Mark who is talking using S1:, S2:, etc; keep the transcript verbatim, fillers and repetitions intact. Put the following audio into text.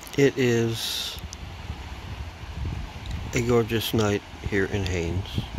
S1: It is a gorgeous night here in Haines.